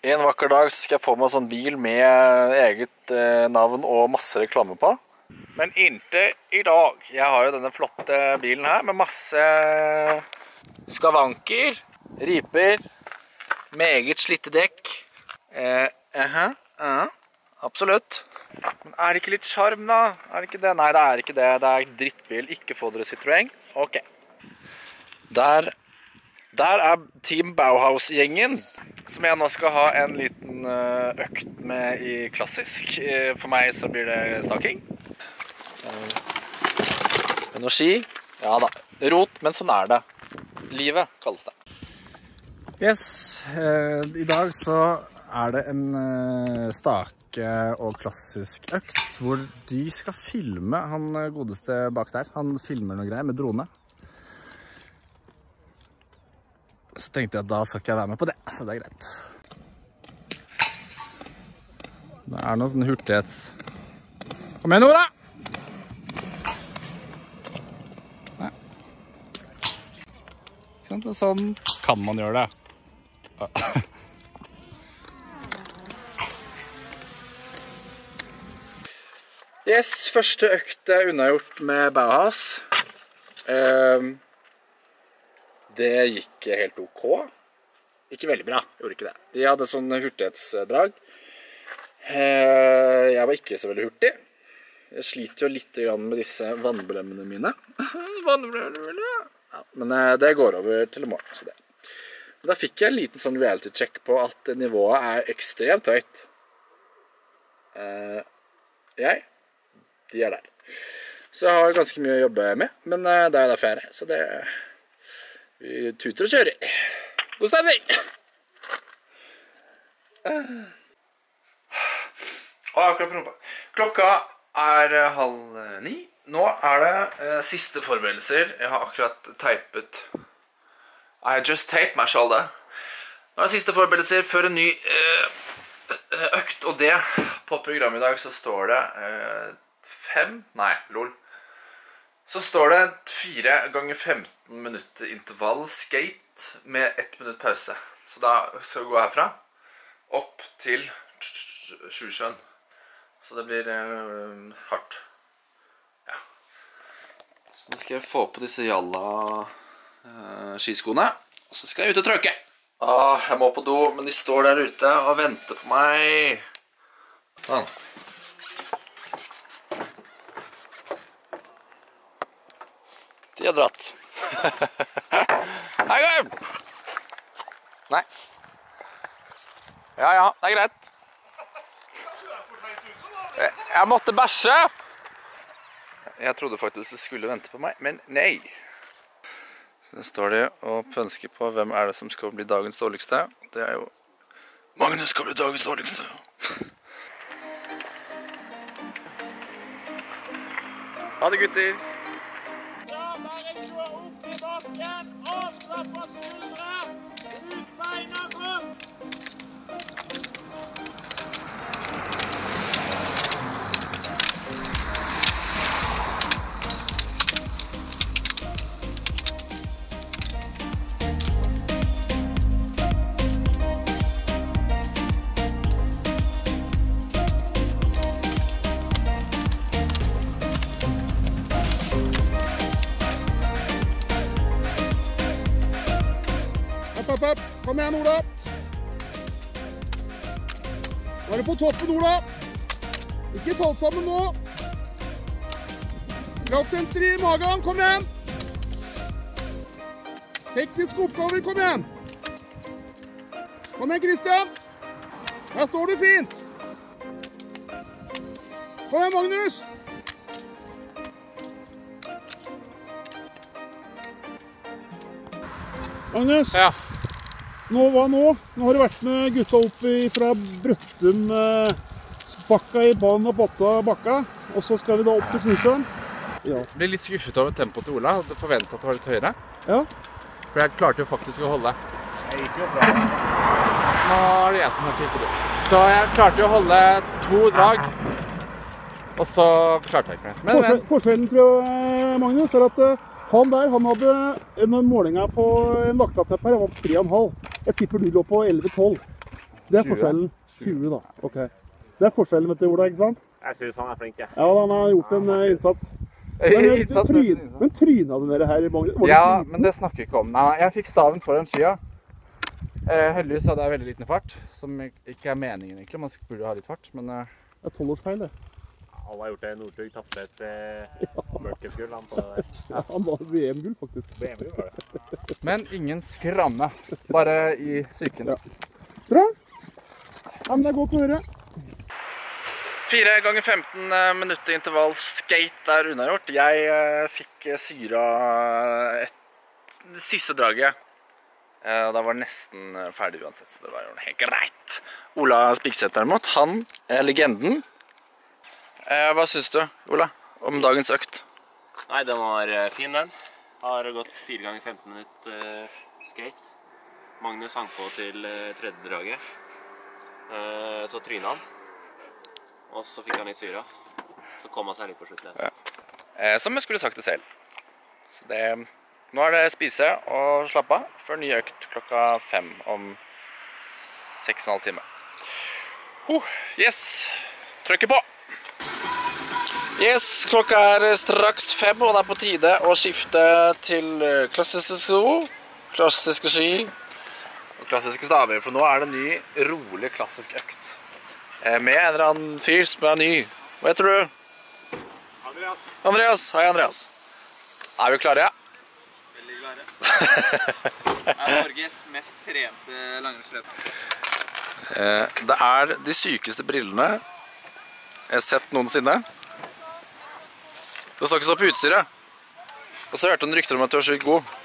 En vakker dag skal jeg få meg en sånn bil med eget navn og masse reklame på. Men inntil i dag. Jeg har jo denne flotte bilen her med masse skavanker, riper, meget slitte dekk. Absolutt. Men er det ikke litt charm da? Er det ikke det? Nei, det er ikke det. Det er drittbil. Ikke få dere Citroën. Ok. Der er Team Bauhaus-gjengen, som jeg nå skal ha en liten økt med i klassisk. For meg så blir det staking. Energi. Ja da. Rot, men sånn er det. Livet kalles det. Yes, i dag så er det en stake og klassisk økt, hvor de skal filme han godeste bak der. Han filmer noe greier med drone. Så tenkte jeg at da skal ikke jeg være med på det, så det er greit. Det er noe sånn hurtighets... Kom igjen nå da! Nei. Ikke sant? Sånn kan man gjøre det. Yes, første økt er unnagjort med Bauhaus. Det gikk helt ok. Ikke veldig bra, gjorde ikke det. De hadde sånn hurtighetsdrag. Jeg var ikke så veldig hurtig. Jeg sliter jo litt med disse vannblemmene mine. Ja, men det går over til i morgen, så det. Men da fikk jeg en liten sånn reality check på at nivået er ekstremt høyt. De er der. Så jeg har ganske mye å jobbe med, men det er derfor jeg er her, så det... Vi tuter og kjører. God stemning! Akkurat på rumpa. Klokka er 8:30. Nå er det siste forberedelser. Jeg har akkurat teipet. I just taped my shoulder. Nå er det siste forberedelser før en ny økt, og det på programmet i dag så står det 5, nei, lol. Så står det 4 ganger 15 minutter intervall skate med 1 minutt pause. Så da skal vi gå herfra opp til Sjusjøen. Så det blir hardt. Ja. Så nå skal jeg få på disse jalla skiskoene. Og så skal jeg ut og trøkke. Jeg må på do, men de står der ute og venter på meg. Sånn. De har dratt. Hei, Gøym! Nei. Ja, det er greit. Jeg måtte bæsje! Jeg trodde faktisk de skulle vente på meg, men nei. Så står det og pønsker på hvem er det som skal bli dagens dårligste. Det er jo... Magnus skal bli dagens dårligste. Ha det, gutter! Og slapp av skuldre, ut beina frem. Kom igjen, Ola. Nå er du på toppen, Ola. Ikke fall sammen nå. Kraftsenter i magen, kom igjen. Tekniske oppgaver, kom igjen. Kom igjen, Kristian. Her står du fint. Kom igjen, Magnus. Magnus. Ja. Hva nå? Nå har du vært med gutta opp fra Brøttum bakka i banen og bakka, og så skal vi da opp til Sjusjøen. Ja. Jeg ble litt skuffet over tempoet til Ola, og forventet at det var litt høyere. Ja. For jeg klarte jo faktisk å holde. Jeg gikk jo bra. Nå er det jeg som har tid. Så jeg klarte jo å holde 2 drag, og så klarte jeg ikke det. Forskjellen, tror jeg, Magnus, er at han hadde en måling på en vaktatepp her, han var på 3,5. Jeg tipper du lå på 11-12. Det er forskjellen. 20 da, ok. Det er forskjellen med til Ola, ikke sant? Jeg synes han er flink, ja. Ja, han har gjort en innsats. Men tryna du dere her i Magnus? Ja, men det snakker vi ikke om. Nei, jeg fikk staven foran skia. Heldigvis hadde jeg veldig liten fart, som ikke er meningen egentlig. Man burde ha litt fart, men... Det er 12-årsfeil, det. Han har gjort det. Northug tappet et mørkesgull han på det der. Ja, han var VM-gull faktisk. BMW var det. Men ingen skramme, bare i psyken. Ja. Bra. Ja, men det er godt å høre. 4 ganger 15 minutter intervall skate er unnagjort. Jeg fikk syra det siste draget. Da var nesten ferdig uansett, så det var jo helt greit. Ola Spikseth derimot, han er legenden. Hva synes du, Ola, om dagens økt? Nei, den var fin, den. Har gått 4 ganger 15 minutter skate. Magnus hang på til tredje draget. Så trynet han. Og så fikk han litt syra. Så kom han seg litt på slutten. Ja. Som jeg skulle sagt det selv. Så det, nå er det spise og slappe av før ny økt klokka 5 om 6,5 timer. Yes! Trykker på! Yes, klokka er straks 5, og det er på tide å skifte til klassiske sko, klassiske ski og klassiske staver. For nå er det ny, rolig klassisk økt. Med en eller annen fyr som er ny. Hva heter du? Andreas. Andreas. Hei, Andreas. Er vi klare, ja? Veldig klare. Det er Norges mest trente langrennsløper. Det er de sykeste brillene jeg har sett noensinne. Du står ikke så på utstyret. Og så hørte du rykter om at du er sykt god.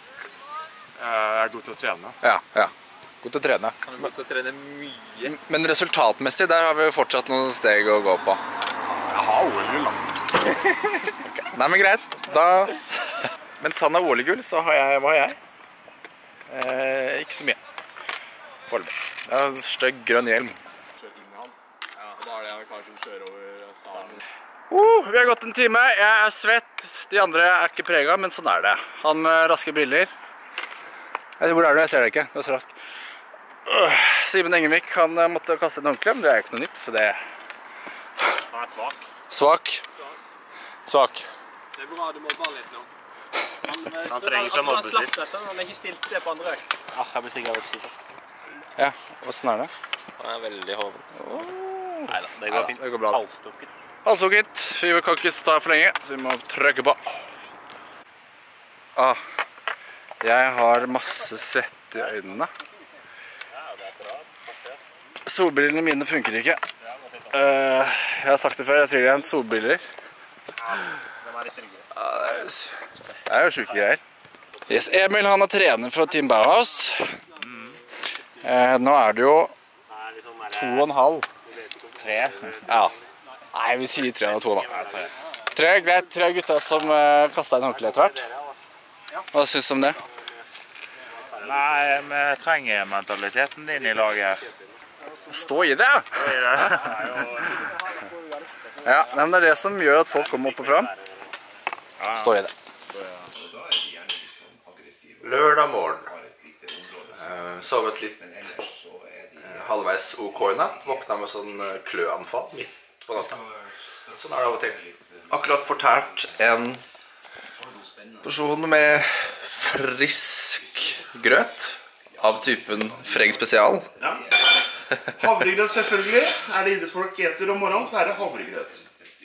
Jeg er god til å trene. Ja, ja. God til å trene. Han er god til å trene mye. Men resultatmessig, der har vi fortsatt noen steg å gå på. Jeg har OL-gull, da. Okay. Nei, men greit. Da... Mens han har OL-gull, så har jeg... Hva har jeg? Ikke så mye. Foreløpig. Jeg har en stygg grønn hjelm. Kjør inn i han. Ja, da er det en kar som kjører over staden. Vi har gått en time. Jeg er svett. De andre er ikke preget, men sånn er det. Han med raske briller. Hvor er du? Jeg ser det ikke. Du er så rask. Simen Engelvik, han måtte kaste en håndkle, men det er ikke noe nytt, så det... Han er svak. Svak. Svak. Det er bra, du må bare litt nå. Han trenger seg mobbes litt. Han er ikke stilt det på andre økt. Jeg blir sikkert litt sikker. Ja, hvordan er det? Han er veldig hoven. Neida, det går fint. Det går bra. Halstukket. Halstukket. Vi kan ikke stå for lenge, så vi må trykke på. Jeg har masse svett i øynene. Solbrillene mine funker ikke. Jeg har sagt det før, jeg sier det igjen, solbriller. Det er jo syke greier. Yes, Emil, han er trener fra Team Bauhaus. Nå er det jo 2,5. 3. Ja. Nei, vi sier 3 og 2 da. 3, greit. 3 gutta som kastet en håndkle etter hvert. Hva synes du om det? Nei, vi trenger mentaliteten din i laget her. Stå i det! Ja, men det er det som gjør at folk kommer opp og fram. Stå i det. Lørdag morgen. Sovet litt halvveis OK i natt. Våkna med sånn kløanfall midt på natta. Sånn er det av og til. Akkurat fortært en porsjon med frisk grøt av typen Freng spesial. Ja. Havregrøt selvfølgelig. Er det idrettsfolk eter om morgenen, så er det havregrøt.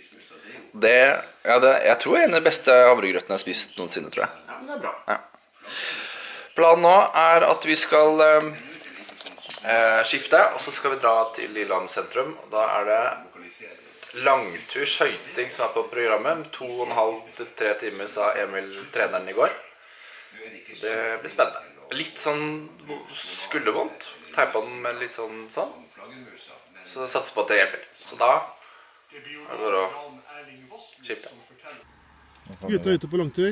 Jeg tror det er en av de beste havregrøtene jeg har spist noensinne, tror jeg. Ja, men det er bra. Ja. Planen nå er at vi skal skifte, og så skal vi dra til Lillehammer sentrum. Da er det langtur skøyting som er på programmet. 2,5 til 3 timer, sa Emil, treneren i går. Det blir spennende. Litt sånn skuldervondt. Teipa den med litt sånn. Så jeg satser på at det hjelper. Så da er det bare å skifte. Gutta er ute på langtur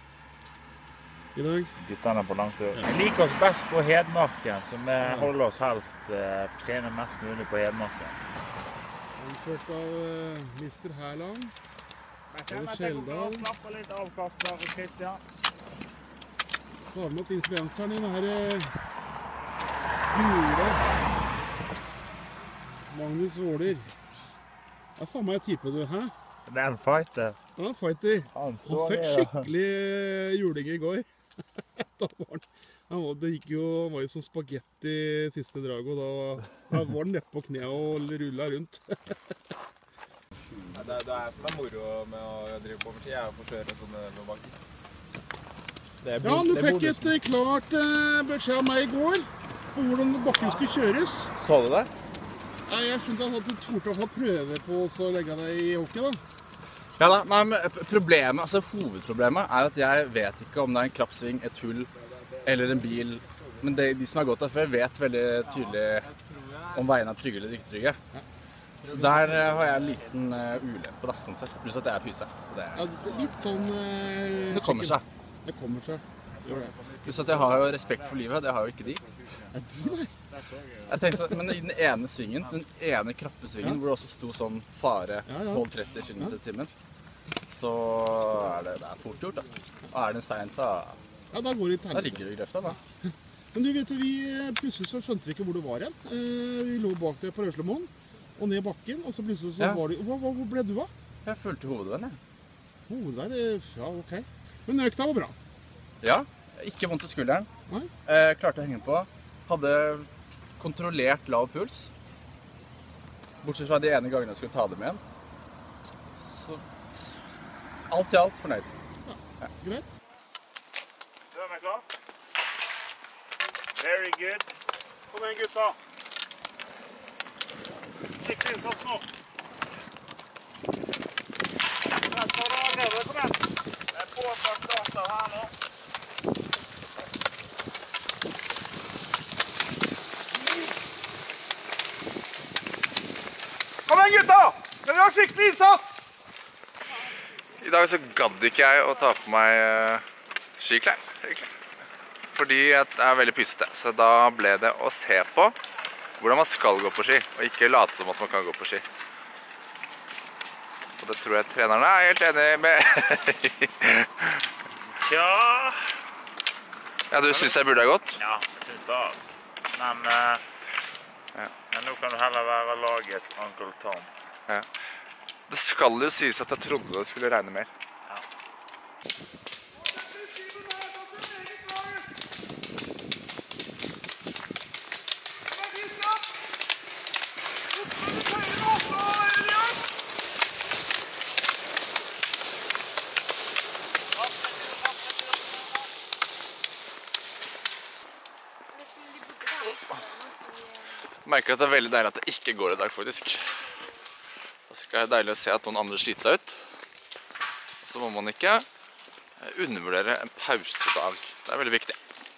i dag. Guttene er på langtur. Vi liker oss best på Hedmarken, så vi holder oss helst trene mest mulig på Hedmarken. Anført av Mr. Herland. Og Kjeldal. Slapper litt av, Kasper og Kristian. Har med at influenseren din her gule Dennis Våler. Det faen meg type du, hæ? Det er en fighter. Han er fighter. Han Han fikk skikkelig juling i går. Det gikk jo, han var jo som spagetti i siste drag, og da var han nede på kne og rullet rundt. Det er som er moro med å drive på med ski, er å få kjøre sånne bakker. Ja, du fikk et klart beskjed av meg i går på hvordan bakken skulle kjøres. Så du det? Ja, jeg skjønte at du torde å få prøve på å legge deg i hockey da. Ja da, men hovedproblemet er at jeg vet ikke om det er en klappsving, et hull eller en bil. Men de som har gått der før vet veldig tydelig om veiene er trygge eller ikke trygge. Så der har jeg en liten ulempe da, sånn sett. Pluss at jeg er pyse. Så det Ja, det er litt sånn... det kommer seg. Det kommer seg. Gjør det. Pluss at jeg har jo respekt for livet, det har jo ikke de. Er du, nei? Jeg tenkte sånn, men i den ene svingen, den ene krappesvingen, hvor det også sto sånn fare, hold 30 km i timen, så er det fort gjort, altså. Og er det en stein, så Ja, da går det i da tegnet. ligger du i grøfta, da. Men du vet, plutselig så skjønte vi ikke hvor du var igjen. Vi lå bak deg på Røslemoen, og ned bakken, og så plutselig så Ja. var det... Hvor ble du av? Jeg følte hovedvenn, jeg. Hovedvei, ja, ok. Men økta var bra. Ja, ikke vondt i skulderen. Nei? Klarte å henge på. Hadde kontrollert lav puls. Bortsett fra de ene gangene jeg skulle ta det med igjen. Så alt i alt fornøyd. Greit. Du er klar? Very good. Kom igjen, gutta. Skikkelig innsats nå. Det er påtatt data her nå. Kom igjen, gutta! Skal vi ha skikkelig innsats? I dag så gadd ikke jeg å ta på meg skiklær, egentlig. Fordi jeg er veldig pysete, så da ble det å se på hvordan man skal gå på ski, og ikke late som at man kan gå på ski. Og det tror jeg trenerne er helt enig med. Ja. Ja, du synes jeg burde ha gått? Ja, jeg synes det, altså. Men nå kan du heller være lagets Uncle Tom. Ja. Det skal jo sies at jeg trodde det skulle regne mer. Jeg merker at det er veldig deilig at det ikke går i dag, faktisk. Det skal være deilig å se at noen andre sliter seg ut. Så må man ikke undervurdere en pausedag. Det er veldig viktig.